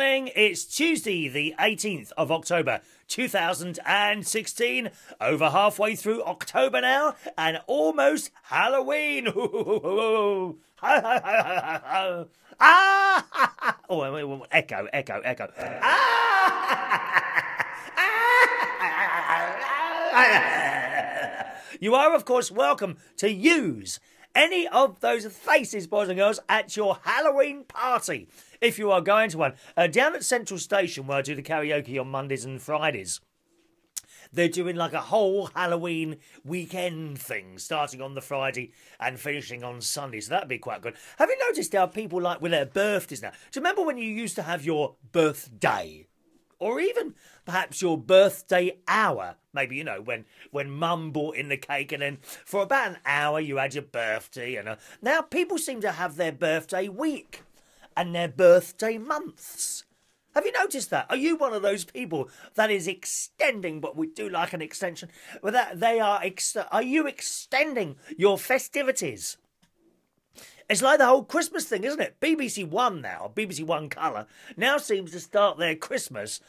morning. It's Tuesday, the 18th of October, 2016. Over halfway through October now, and almost Halloween. Ah! Oh, wait, echo. You are, of course, welcome to use any of those faces, boys and girls, at your Halloween party, if you are going to one. Down at Central Station, where I do the karaoke on Mondays and Fridays, they're doing like a whole Halloween weekend thing, starting on the Friday and finishing on Sunday, so that'd be quite good. Have you noticed how people like with their birthdays now? Do you remember when you used to have your birthday? Or even perhaps your birthday hour. Maybe, you know, when mum bought in the cake and then for about an hour you had your birthday. And now people seem to have their birthday week and their birthday months. Have you noticed that? Are you one of those people that is extending, but we do like an extension? Well, are you extending your festivities? It's like the whole Christmas thing, isn't it? BBC One now, BBC One Colour, now seems to start their Christmas,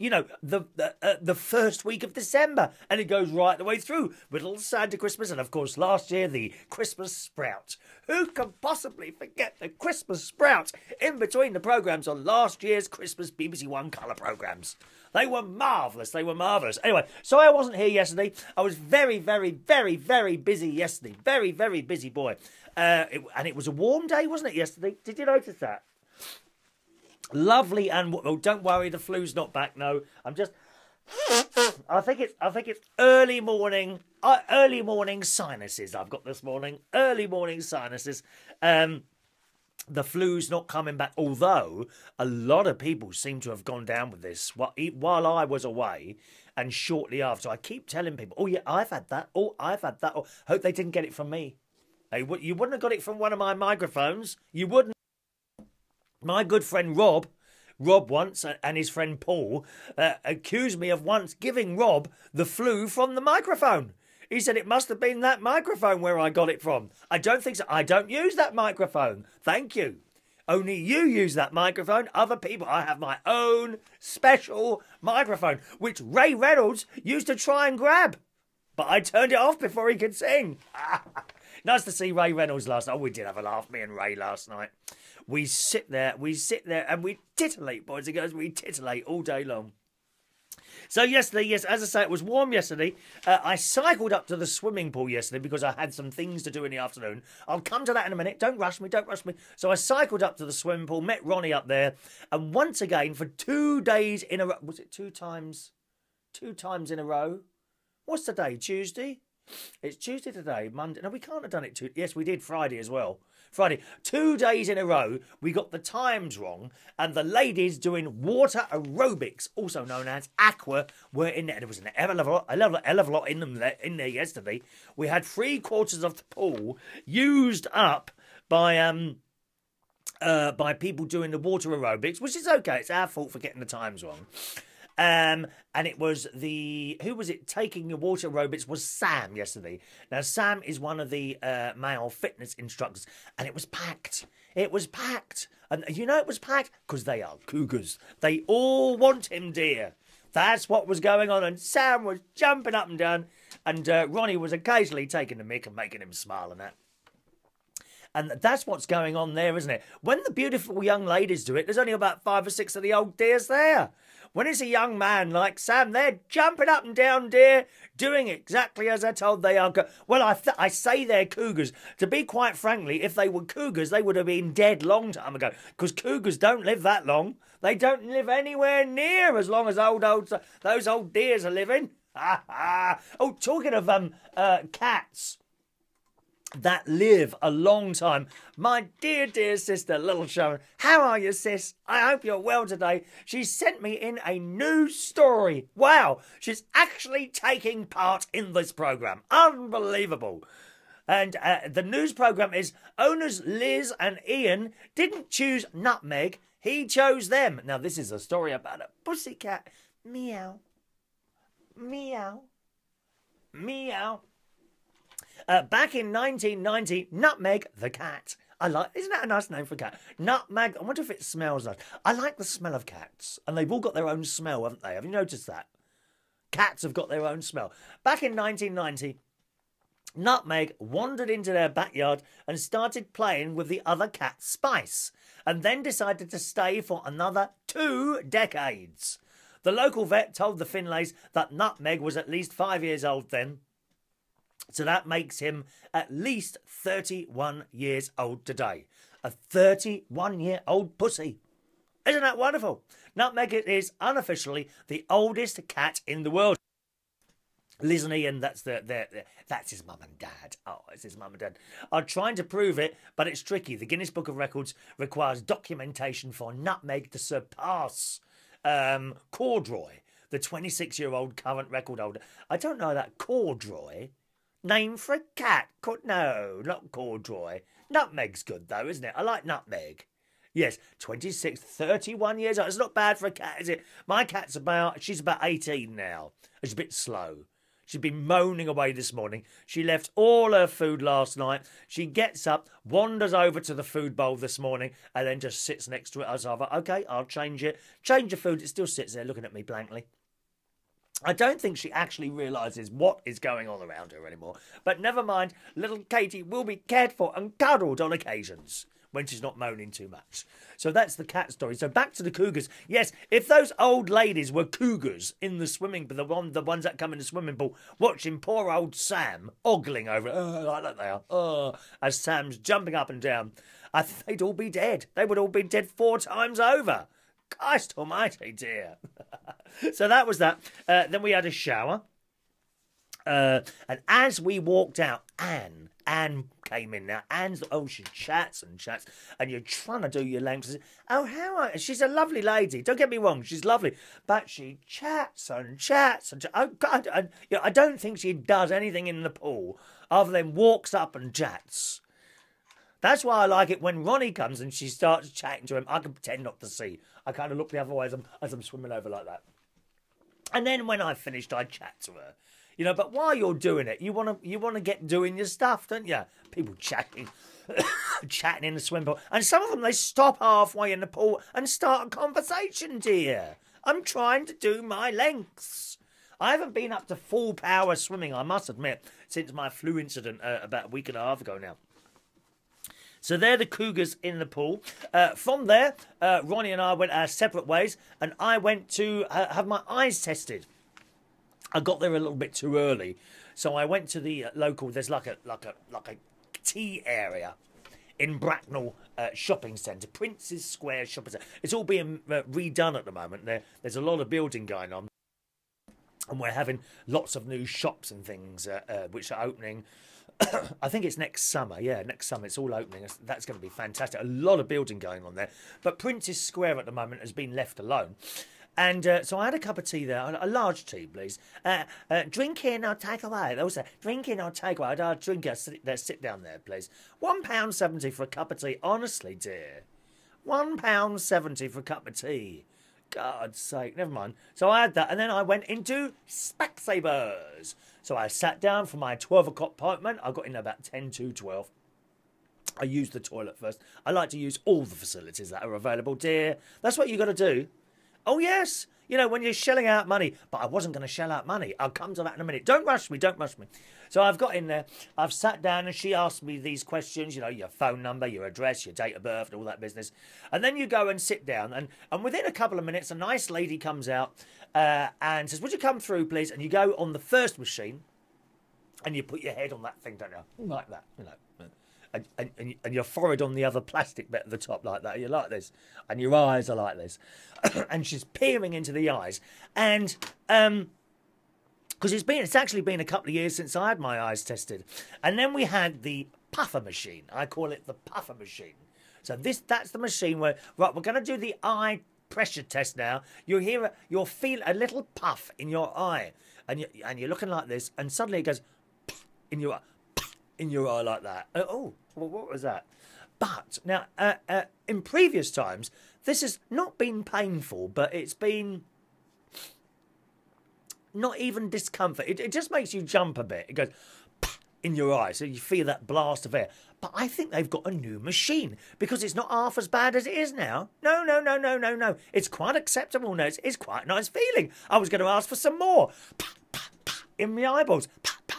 the first week of December, and it goes right the way through. Little Santa Christmas, and of course last year the Christmas Sprout. Who can possibly forget the Christmas Sprout in between the programmes on last year's Christmas BBC One Colour programmes? They were marvellous. Anyway, so I wasn't here yesterday. I was very, very, very, very busy yesterday. Very, very busy boy. And it was a warm day, wasn't it, yesterday? Did you notice that? Lovely and... Oh, don't worry, the flu's not back, no. I'm just... I think it's early morning sinuses I've got this morning. Early morning sinuses. The flu's not coming back, although a lot of people seem to have gone down with this while I was away and shortly after. I keep telling people, oh yeah, I've had that. Oh, I've had that. Oh, hope they didn't get it from me. You wouldn't have got it from one of my microphones. You wouldn't. My good friend Rob once, and his friend Paul, accused me of once giving Rob the flu from the microphone. He said it must have been that microphone where I got it from. I don't think so. I don't use that microphone. Thank you. Only you use that microphone. Other people, I have my own special microphone, which Ray Reynolds used to try and grab. But I turned it off before he could sing. Nice to see Ray Reynolds last night. Oh, we did have a laugh, me and Ray, last night. We sit there and we titillate, boys and girls. We titillate all day long. So yesterday, yes, as I say, it was warm yesterday. I cycled up to the swimming pool yesterday because I had some things to do in the afternoon. I'll come to that in a minute. Don't rush me. So I cycled up to the swimming pool, met Ronnie up there, and once again, for 2 days in a row... Was it 2 times? 2 times in a row? What's the day? Tuesday? It's Tuesday today, Monday. No, we can't have done it. Yes, we did Friday as well. Friday. 2 days in a row, we got the times wrong, and the ladies doing water aerobics, also known as aqua, were in there. There was an hell of a lot in there yesterday. We had 3/4 of the pool used up by people doing the water aerobics, which is okay. It's our fault for getting the times wrong. And it was who was it taking the water aerobics was Sam yesterday. Now, Sam is one of the male fitness instructors, and it was packed. It was packed. And you know it was packed? Because they are Cougars. They all want him, dear. That's what was going on, and Sam was jumping up and down, and Ronnie was occasionally taking the mick and making him smile and that. And that's what's going on there, isn't it? When the beautiful young ladies do it, there's only about 5 or 6 of the old dears there. When it's a young man like Sam, they're jumping up and down, dear, doing exactly as they're told they are. Well, I say they're Cougars. To be quite frankly, if they were Cougars, they would have been dead long time ago, because Cougars don't live that long. They don't live anywhere near as long as those old dears are living. Oh, talking of cats that live a long time. My dear, dear sister, little Sharon. How are you, sis? I hope you're well today. She sent me in a news story. Wow, she's actually taking part in this programme. Unbelievable. And the news programme is owners Liz and Ian didn't choose nutmeg. He chose them. Now, this is a story about a pussycat. Meow. Meow. Meow. Back in 1990, Nutmeg, the cat, Isn't that a nice name for a cat? Nutmeg. I wonder if it smells nice. I like the smell of cats. And they've all got their own smell, haven't they? Have you noticed that? Cats have got their own smell. Back in 1990, Nutmeg wandered into their backyard and started playing with the other cat Spice, and then decided to stay for another 2 decades. The local vet told the Finlays that Nutmeg was at least 5 years old then, so that makes him at least 31 years old today. A 31-year-old pussy. Isn't that wonderful? Nutmeg is unofficially the oldest cat in the world. Liz and Ian, that's his mum and dad. Oh, it's his mum and dad. I'm trying to prove it, but it's tricky. The Guinness Book of Records requires documentation for Nutmeg to surpass Corduroy, the 26-year-old current record holder. I don't know that. Corduroy? Name for a cat? No, not Corduroy. Nutmeg's good, though, isn't it? I like Nutmeg. Yes, 26, 31 years old. It's not bad for a cat, is it? My cat's she's about 18 now. She's a bit slow. She's been moaning away this morning. She left all her food last night. She gets up, wanders over to the food bowl this morning, and then just sits next to it. I was like, okay, I'll change it. Change the food. It still sits there looking at me blankly. I don't think she actually realises what is going on around her anymore. But never mind, little Katie will be cared for and cuddled on occasions when she's not moaning too much. So that's the cat story. So back to the Cougars. Yes, if those old ladies were Cougars in the swimming pool, the ones that come in the swimming pool, watching poor old Sam ogling over it, like that they are, as Sam's jumping up and down, I think they'd all be dead. They would all be dead 4 times over. Christ almighty, dear. So that was that. Then we had a shower. And as we walked out, Anne came in now. She chats and chats, and you're trying to do your lengths. Oh, she's a lovely lady. Don't get me wrong, she's lovely, but she chats and chats and oh God, and I don't think she does anything in the pool other than walks up and chats. That's why I like it when Ronnie comes and she starts chatting to him. I can pretend not to see. I kind of look the other way as I'm swimming over like that. And then when I finished, I chat to her. But while you're doing it, you want to get doing your stuff, don't you? People chatting, chatting in the swim pool. And some of them, they stop halfway in the pool and start a conversation, dear. I'm trying to do my lengths. I haven't been up to full power swimming, I must admit, since my flu incident about a week and a half ago now. So they're the Cougars in the pool. From there, Ronnie and I went our separate ways, and I went to have my eyes tested. I got there a little bit too early, so I went to the local. There's like a tea area in Bracknell shopping centre, Prince's Square shopping centre. It's all being redone at the moment. There's a lot of building going on, and we're having lots of new shops and things which are opening. I think it's next summer. Yeah, next summer it's all opening. That's going to be fantastic. A lot of building going on there, but Prince's Square at the moment has been left alone. And so I had a cup of tea there, a large tea, please. Drink in or take away. They all say, drink in or take away. I'd drink it, sit down there, please. £1.70 for a cup of tea. Honestly, dear. £1.70 for a cup of tea. God's sake, never mind. So I had that, and then I went into Specsavers. So I sat down for my 12 o'clock appointment. I got in about 10 to 12. I used the toilet first. I like to use all the facilities that are available, dear. That's what you got to do. Oh, yes. When you're shelling out money. But I wasn't going to shell out money. I'll come to that in a minute. Don't rush me. So I've got in there. I've sat down and she asked me these questions. Your phone number, your address, your date of birth, and all that business. And then you go and sit down. And within a couple of minutes, a nice lady comes out and says, would you come through, please? And you go on the first machine and you put your head on that thing, don't you? Like that, And your forehead on the other plastic bit at the top like that. You're like this. And your eyes are like this. And she's peering into the eyes. And because it's actually been a couple of years since I had my eyes tested. And then we had the puffer machine. I call it the puffer machine. So that's the machine where, right, we're going to do the eye pressure test now. You'll feel a little puff in your eye. And you're looking like this. And suddenly it goes in your eye. In your eye like that. Oh, well, what was that? But now, in previous times, this has not been painful, but it's been not even discomfort. It just makes you jump a bit. It goes in your eye, so you feel that blast of air. But I think they've got a new machine because it's not half as bad as it is now. No. It's quite acceptable now. It's quite a nice feeling. I was going to ask for some more. In my eyeballs.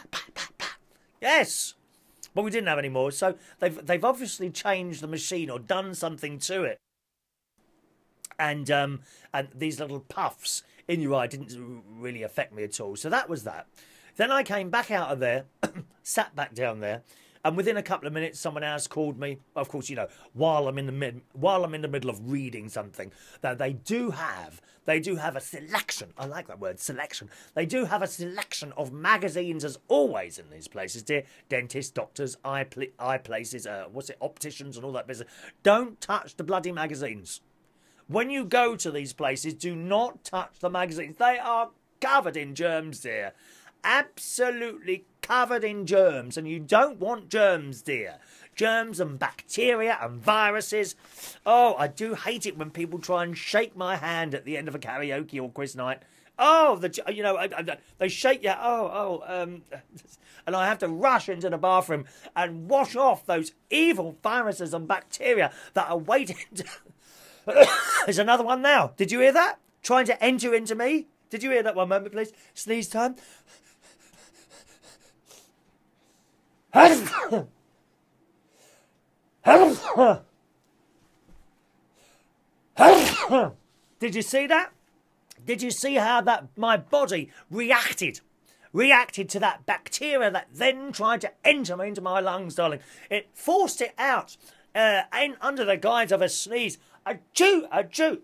Yes. But we didn't have any more. So they've obviously changed the machine or done something to it. And these little puffs in your eye didn't really affect me at all. So that was that. Then I came back out of there, sat back down there, and within a couple of minutes, someone else called me. Of course, you know, while I'm in the middle of reading something, that they do have a selection. I like that word, selection. They do have a selection of magazines, as always in these places, dear. Dentists, doctors, eye places, opticians, and all that business. Don't touch the bloody magazines. When you go to these places, do not touch the magazines. They are covered in germs, dear. Absolutely covered in germs, and you don't want germs, dear. Germs and bacteria and viruses. Oh, I do hate it when people try and shake my hand at the end of a karaoke or quiz night. Oh, they shake you. And I have to rush into the bathroom and wash off those evil viruses and bacteria that are waiting to... There's another one now. Did you hear that? Trying to enter into me. Did you hear that? One moment, please. Sneeze time. Did you see that? Did you see how my body reacted to that bacteria that then tried to enter into my lungs, darling? It forced it out under the guise of a sneeze. Achoo, achoo.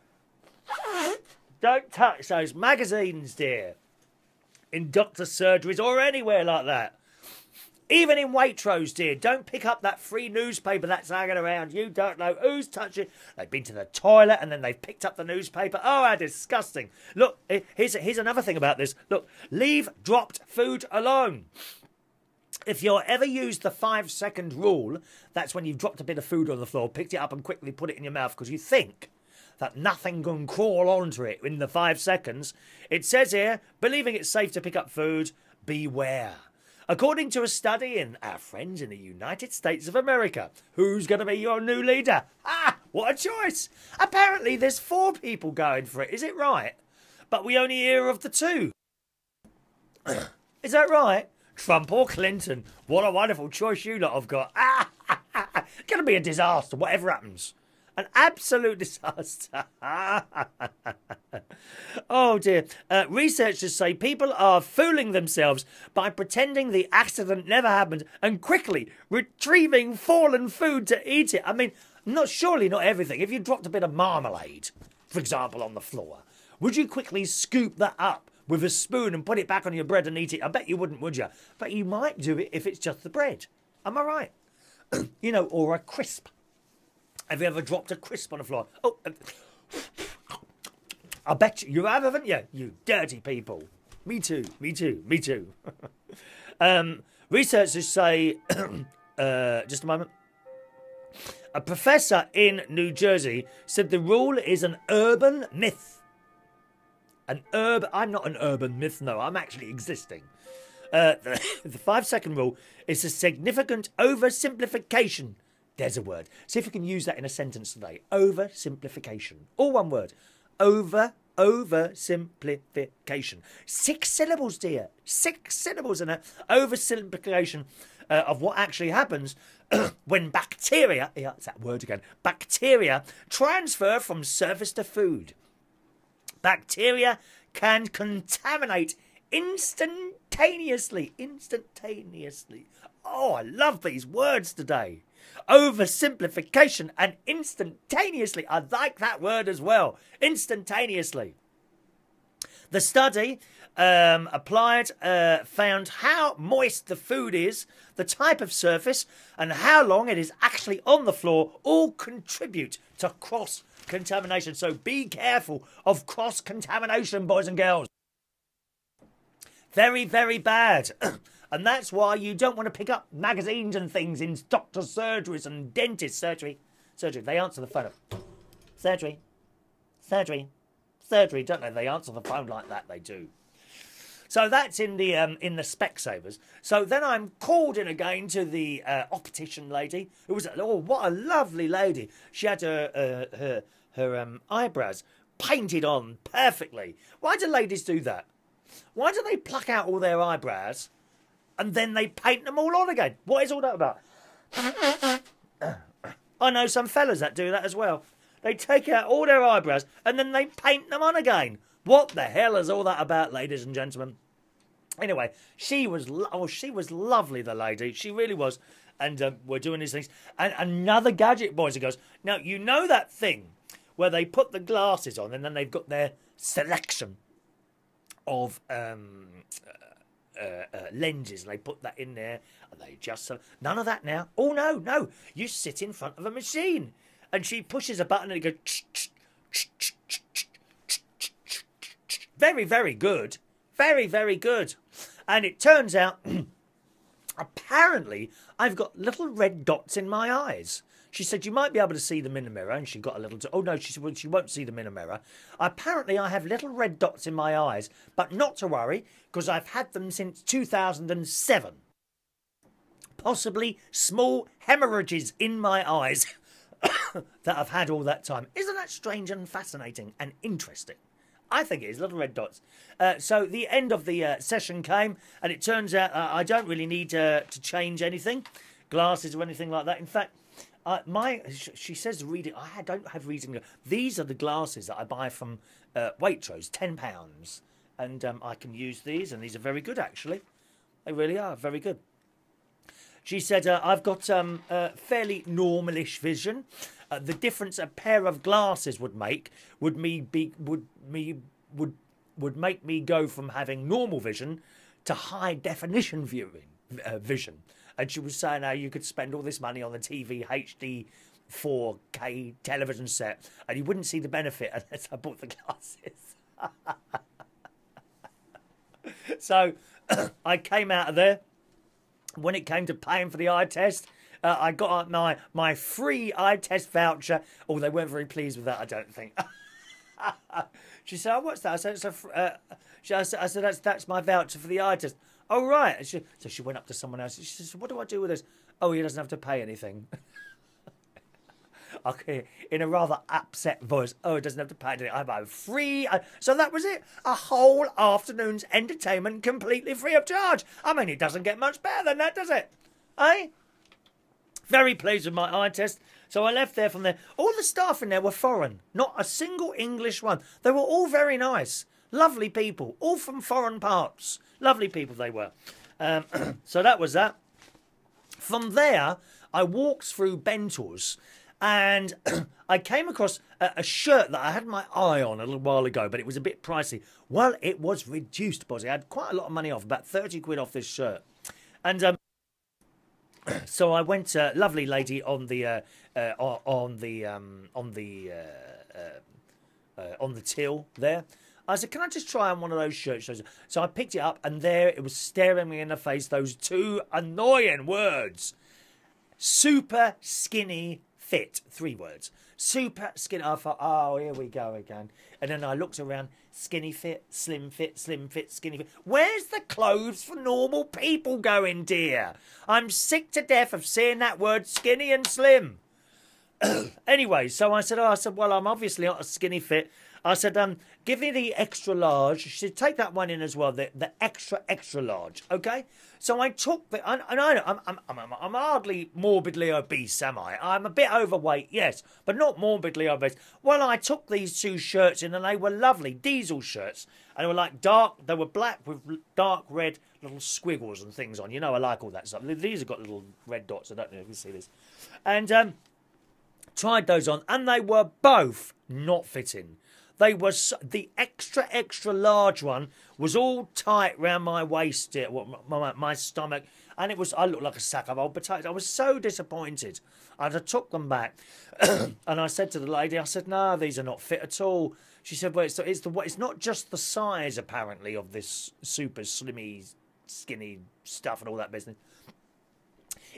Don't touch those magazines, dear, in doctor's surgeries or anywhere like that. Even in Waitrose, dear, don't pick up that free newspaper that's hanging around. You don't know who's touching it. They've been to the toilet and then they've picked up the newspaper. Oh, how disgusting. Look, here's another thing about this. Look, leave dropped food alone. If you ever used the 5-second rule, that's when you've dropped a bit of food on the floor, picked it up and quickly put it in your mouth because you think that nothing can crawl onto it in the 5 seconds. It says here, believing it's safe to pick up food, beware. According to a study in our friends in the United States of America, who's going to be your new leader? Ah, what a choice. Apparently there's 4 people going for it, is it right? But we only hear of the 2. Is that right? Trump or Clinton? What a wonderful choice you lot have got. It's going to be a disaster, whatever happens. An absolute disaster. Oh dear. Researchers say people are fooling themselves by pretending the accident never happened and quickly retrieving fallen food to eat it. I mean, surely not everything. If you dropped a bit of marmalade, for example, on the floor, would you quickly scoop that up with a spoon and put it back on your bread and eat it? I bet you wouldn't, would you? But you might do it if it's just the bread. Am I right? You know, or a crisp. Have you ever dropped a crisp on the floor? Oh, I bet you have, haven't you? You dirty people. Me too, me too, me too. Researchers say, just a moment. A professor in New Jersey said the rule is an urban myth. I'm not an urban myth, no, I'm actually existing. The 5-second rule is a significant oversimplification. There's a word. See if you can use that in a sentence today. Oversimplification. All one word. Oversimplification. 6 syllables, dear. 6 syllables in it. Oversimplification of what actually happens when bacteria, yeah, it's that word again, bacteria transfer from surface to food. Bacteria can contaminate instantaneously. Instantaneously. Oh, I love these words today. Oversimplification and instantaneously. I like that word as well. Instantaneously. The study found how moist the food is, the type of surface, and how long it is actually on the floor all contribute to cross-contamination. So be careful of cross-contamination, boys and girls. Very, very bad. And that's why you don't want to pick up magazines and things in doctor's surgeries and dentist surgery. They answer the phone. Surgery, don't they? They answer the phone like that, they do. So that's in the Specsavers. So then I'm called in again to the optician lady, who was, oh, what a lovely lady. She had her eyebrows painted on perfectly. Why do ladies do that? Why do they pluck out all their eyebrows and then they paint them all on again? What is all that about? I know some fellas that do that as well. They take out all their eyebrows and then they paint them on again. What the hell is all that about, ladies and gentlemen? Anyway, she was lovely, the lady. She really was. And we're doing these things. And another gadget, boys and girls. Now, you know that thing where they put the glasses on and then they've got their selection of lenses, and they put that in there, and they just... None of that now. Oh, no. You sit in front of a machine, and she pushes a button, and it goes... Very, very good. Very, very good. And it turns out, apparently, I've got little red dots in my eyes. She said you might be able to see them in the mirror, and she got a little... Oh, no, she said she won't see them in a mirror. Apparently, I have little red dots in my eyes, but not to worry, because I've had them since 2007. Possibly small hemorrhages in my eyes that I've had all that time. Isn't that strange and fascinating and interesting? I think it is, little red dots. So the end of the session came, and it turns out I don't really need to change anything, glasses or anything like that. In fact, she says reading. I don't have reading. These are the glasses that I buy from Waitrose, £10, and I can use these, and these are very good actually. They really are very good. She said I've got fairly normalish vision. The difference a pair of glasses would make would make me go from having normal vision to high definition vision. And she was saying how you could spend all this money on the TV HD 4K television set and you wouldn't see the benefit unless I bought the glasses. So I came out of there. When it came to paying for the eye test, I got my free eye test voucher. Oh, they weren't very pleased with that, I don't think. She said, oh, what's that? I said, that's my voucher for the eye test. Oh, right. So she went up to someone else. She said, what do I do with this? Oh, he doesn't have to pay anything. Okay, in a rather upset voice. Oh, it doesn't have to pay anything. I'm free. So that was it. A whole afternoon's entertainment completely free of charge. I mean, it doesn't get much better than that, does it? Eh? Very pleased with my eye test. So I left there from there. All the staff in there were foreign. Not a single English one. They were all very nice. Lovely people. All from foreign parts. Lovely people they were. So that was that. From there, I walked through Bentor's. And I came across a shirt that I had my eye on a little while ago, but it was a bit pricey. Well, it was reduced, Bozzy. I had quite a lot of money off, about 30 quid off this shirt. And so I went, lovely lady on the till there. I said, can I just try on one of those shirts? So I picked it up, and there it was staring me in the face, those two annoying words. Super skinny fit, 3 words. Super skinny. I thought, oh, here we go again. And then I looked around, skinny fit, slim fit, skinny fit. Where's the clothes for normal people going, dear? I'm sick to death of seeing that word skinny and slim. Anyway, so I said, well, I'm obviously not a skinny fit. I said, give me the extra large. She said, take that one in as well, the extra large, okay? So I took the, and I know, I'm hardly morbidly obese, am I? I'm a bit overweight, yes, but not morbidly obese. Well, I took these 2 shirts in, and they were lovely diesel shirts. And they were like they were black with dark red little squiggles and things on. You know, I like all that stuff. These have got little red dots. I don't know if you can see this. And tried those on, and they were both not fitting. They were the extra large one was all tight round my waist, my stomach, and I looked like a sack of old potatoes. I was so disappointed. I took them back, and I said to the lady, I said, no, these are not fit at all. She said, well, it's not just the size apparently of this super slimmy, skinny stuff and all that business.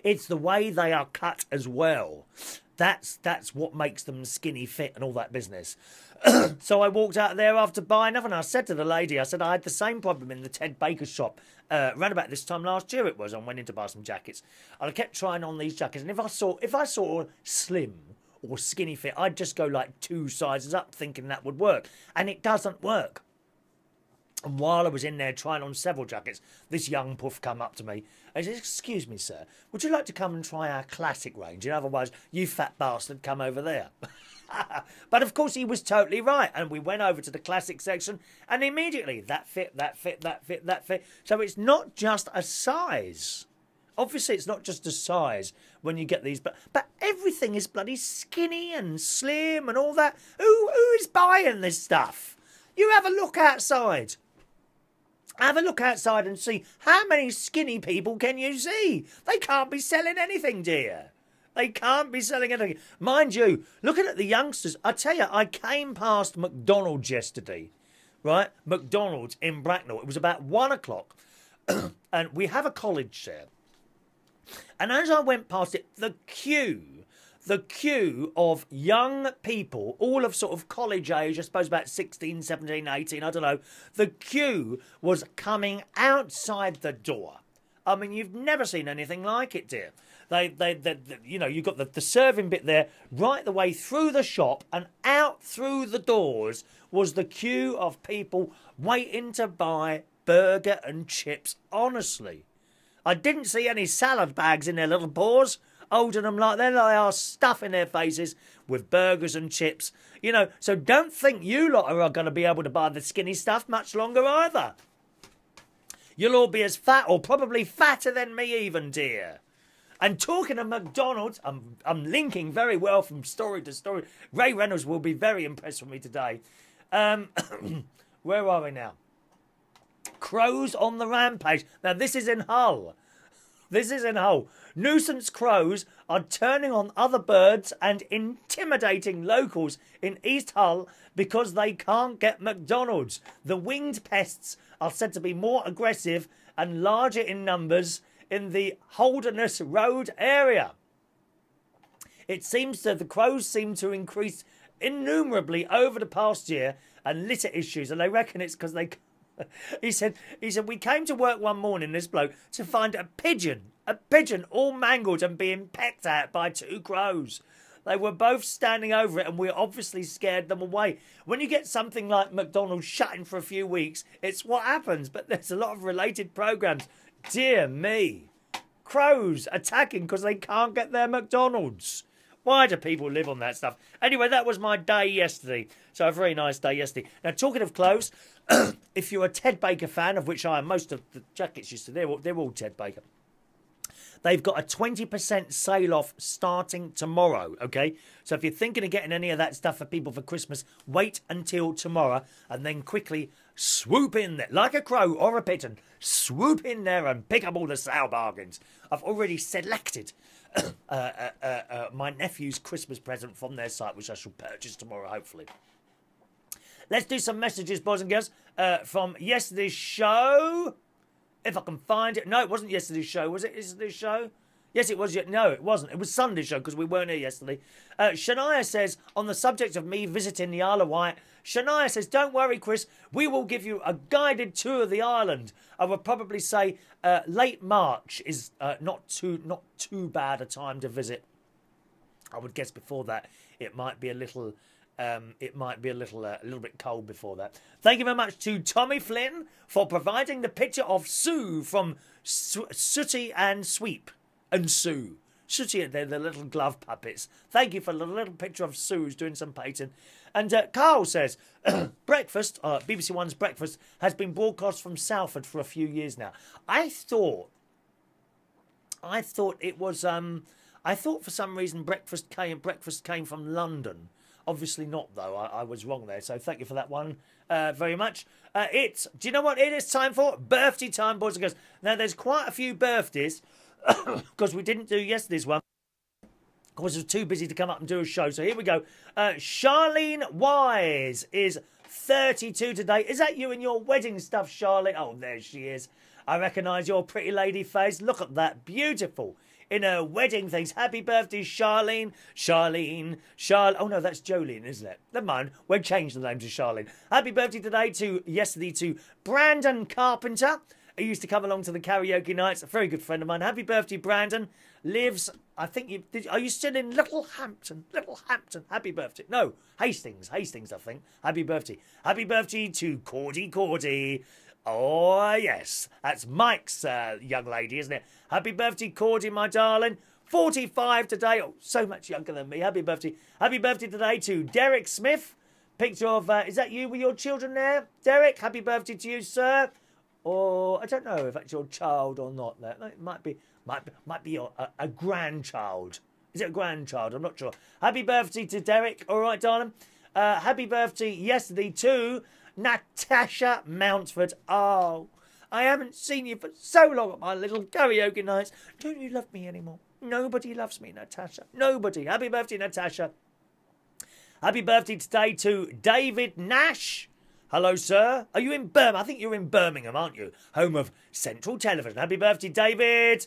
It's the way they are cut as well. That's what makes them skinny fit and all that business. So I walked out there after buying them, and I said to the lady, I said I had the same problem in the Ted Baker shop around about this time last year it was. I went in to buy some jackets, and I kept trying on these jackets, and if I saw slim or skinny fit, I'd just go like 2 sizes up thinking that would work, and it doesn't work. And while I was in there trying on several jackets, this young puff come up to me and he said, "Excuse me, sir, would you like to come and try our classic range? In other words, you fat bastard, come over there." But of course he was totally right, and we went over to the classic section, and immediately that fit, that fit, that fit, that fit. So it's not just a size. Obviously it's not just a size when you get these, but everything is bloody skinny and slim and all that. Who is buying this stuff? You have a look outside. Have a look outside and see how many skinny people can you see. They can't be selling anything, dear. They can't be selling anything. Mind you, looking at the youngsters, I tell you, I came past McDonald's yesterday, right? McDonald's in Bracknell. It was about 1 o'clock, and we have a college there. And as I went past it, the queue of young people, all of sort of college age, I suppose about 16, 17, 18, I don't know. The queue was coming outside the door. I mean, you've never seen anything like it, dear. You know, you've got the serving bit there, right the way through the shop, and out through the doors was the queue of people waiting to buy burger and chips, honestly. I didn't see any salad bags in their little paws, holding them like that. They are stuffing their faces with burgers and chips. You know, so don't think you lot are going to be able to buy the skinny stuff much longer either. You'll all be as fat, or probably fatter than me even, dear. And talking of McDonald's, I'm linking very well from story to story. Ray Reynolds will be very impressed with me today. Where are we now? Crows on the rampage. Now, this is in Hull. This is in Hull. Nuisance crows are turning on other birds and intimidating locals in East Hull because they can't get McDonald's. The winged pests are said to be more aggressive and larger in numbers in the Holderness Road area. It seems that the crows seem to increase innumerably over the past year, and litter issues, and they reckon it's because they... He said, we came to work one morning, this bloke, to find a pigeon all mangled and being pecked at by 2 crows. They were both standing over it, and we obviously scared them away. When you get something like McDonald's shutting for a few weeks, it's what happens. But there's a lot of related programmes. Dear me. Crows attacking because they can't get their McDonald's. Why do people live on that stuff? Anyway, that was my day yesterday. So a very nice day yesterday. Now, talking of clothes, if you're a Ted Baker fan, of which I am, most of the jackets used to, they're all Ted Baker. They've got a 20% sale off starting tomorrow, okay? So if you're thinking of getting any of that stuff for people for Christmas, wait until tomorrow and then quickly swoop in there, like a crow or a pigeon, swoop in there and pick up all the sale bargains. I've already selected my nephew's Christmas present from their site, which I shall purchase tomorrow, hopefully. Let's do some messages, boys and girls, from yesterday's show. If I can find it. No, it wasn't yesterday's show. Was it yesterday's show? Yes, it was. No, it wasn't. It was Sunday's show because we weren't here yesterday. Shania says, on the subject of me visiting the Isle of Wight, Shania says, don't worry, Chris. We will give you a guided tour of the island. I would probably say late March is not too bad a time to visit. I would guess before that it might be a little... a little bit cold before that. Thank you very much to Tommy Flynn for providing the picture of Sue from Sooty and Sweep and Sue. Sooty, they're the little glove puppets. Thank you for the little picture of Sue who's doing some painting. And Carl says, breakfast, BBC One's breakfast has been broadcast from Salford for a few years now. I thought it was. I thought for some reason breakfast came from London. Obviously not, though. I was wrong there. So thank you for that one very much. Do you know what it is time for? Birthday time, boys and girls. Now, there's quite a few birthdays because we didn't do yesterday's one because I was too busy to come up and do a show. So here we go. Charlene Wise is 32 today. Is that you in your wedding stuff, Charlene? Oh, there she is. I recognise your pretty lady face. Look at that. Beautiful. in her wedding things. Happy birthday, Charlene. Oh no, that's Jolene, isn't it? Never mind. We'll change the name to Charlene. Happy birthday yesterday to Brandon Carpenter. He used to come along to the karaoke nights. A very good friend of mine. Happy birthday, Brandon. Lives, I think are you still in Littlehampton? Happy birthday. No, Hastings, I think. Happy birthday. Happy birthday to Cordy. Oh, yes. That's Mike's young lady, isn't it? Happy birthday, Cordy, my darling. 45 today. Oh, so much younger than me. Happy birthday. Happy birthday today to Derek Smith. Picture of, is that you with your children there? Derek, happy birthday to you, sir. Or, I don't know if that's your child or not. It might be a grandchild. Is it a grandchild? I'm not sure. Happy birthday to Derek. All right, darling. Happy birthday yesterday to Natasha Mountford. Oh, I haven't seen you for so long at my little karaoke nights. Don't you love me anymore? Nobody loves me, Natasha. Nobody. Happy birthday, Natasha. Happy birthday today to David Nash. Hello, sir. Are you in Birmingham? I think you're in Birmingham, aren't you? Home of Central Television. Happy birthday, David.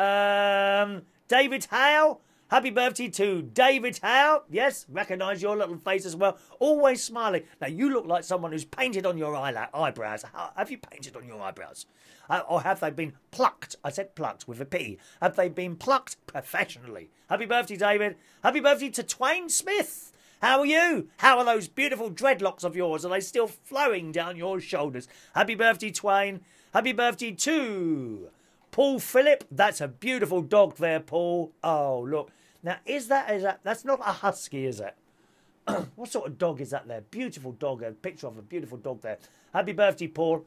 David Hale. Happy birthday to David Hale. Yes, recognise your little face as well. Always smiling. Now, you look like someone who's painted on your eyebrows. Have you painted on your eyebrows? Or have they been plucked? I said plucked with a P. Have they been plucked professionally? Happy birthday, David. Happy birthday to Twain Smith. How are you? How are those beautiful dreadlocks of yours? Are they still flowing down your shoulders? Happy birthday, Twain. Happy birthday to Paul Phillip. That's a beautiful dog there, Paul. Oh, look. Now, is that that's not a husky, is it? What sort of dog is that there? Beautiful dog. A picture of a beautiful dog there. Happy birthday, Paul.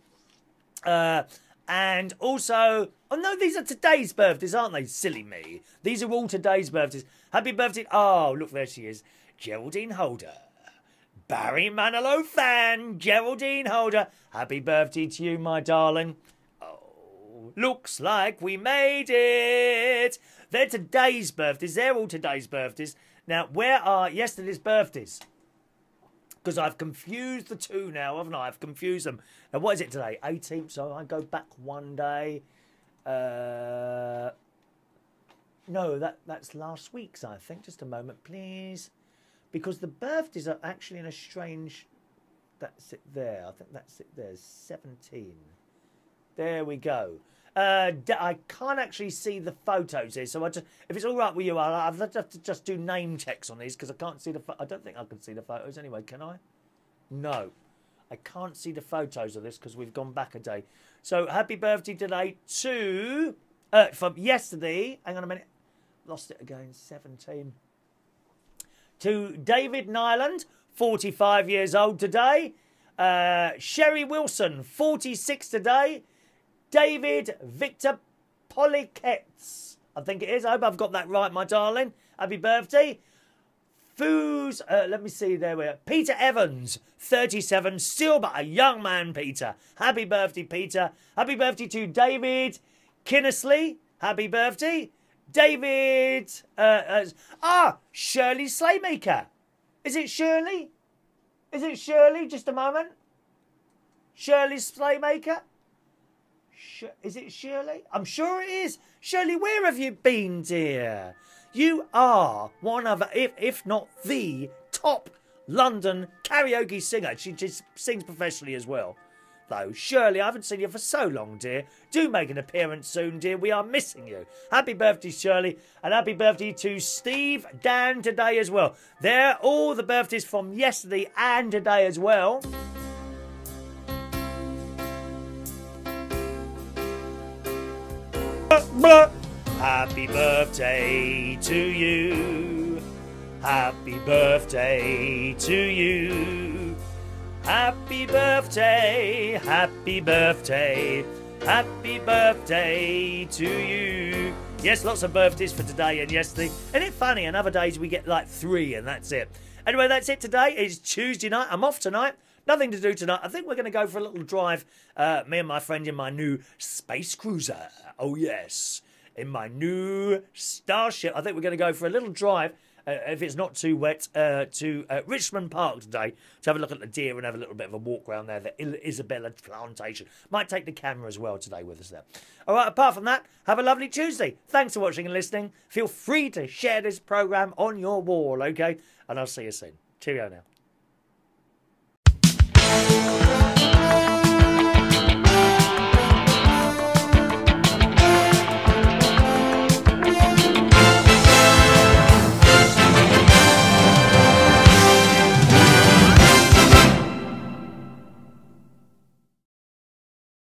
And also, oh no, these are today's birthdays, aren't they? Silly me. These are all today's birthdays. Happy birthday. Oh, look, there she is. Geraldine Holder. Barry Manilow fan. Geraldine Holder. Happy birthday to you, my darling. Oh, looks like we made it. They're today's birthdays. They're all today's birthdays. Now, where are yesterday's birthdays? Because I've confused the two now, haven't I? I've confused them. Now, what is it today? 18th, so I go back one day. No, that's last week's, I think. Just a moment, please. Because the birthdays are actually in a strange... That's it there. I think that's it there. 17. There we go. I can't actually see the photos here, so if it's all right with you, I'll have to just do name checks on these because I can't see the. I don't think I can see the photos anyway. Can I? No, I can't see the photos of this because we've gone back a day. So happy birthday today to from yesterday. Hang on a minute, lost it again. 17 to David Niland, 45 years old today. Sherry Wilson, 46 today. David Victor Pollikett, I think it is. I hope I've got that right, my darling. Happy birthday. Let me see, there we are. Peter Evans, 37, still but a young man, Peter. Happy birthday, Peter. Happy birthday to David Kinnersley. Happy birthday. David, Shirley Slaymaker. Is it Shirley? Is it Shirley? Just a moment. Shirley Slaymaker. Is it Shirley? I'm sure it is. Shirley, where have you been, dear? You are one of, if not the top London karaoke singer. She just sings professionally as well. Though, Shirley, I haven't seen you for so long, dear. Do make an appearance soon, dear. We are missing you. Happy birthday, Shirley. And happy birthday to Steve Dan today as well. They're all the birthdays from yesterday and today as well. Happy birthday to you. Happy birthday to you. Happy birthday, happy birthday, happy birthday to you. Yes, lots of birthdays for today and yesterday. Isn't it funny? And other days we get like 3 and that's it. Anyway, that's it today. It's Tuesday night. I'm off tonight. Nothing to do tonight. I think we're going to go for a little drive. Me and my friend in my new space cruiser. Oh, yes. In my new Starship. I think we're going to go for a little drive if it's not too wet, to Richmond Park today to have a look at the deer and have a little bit of a walk around there, the Isabella plantation. Might take the camera as well today with us there. All right, apart from that, have a lovely Tuesday. Thanks for watching and listening. Feel free to share this programme on your wall, okay? And I'll see you soon. Cheerio now.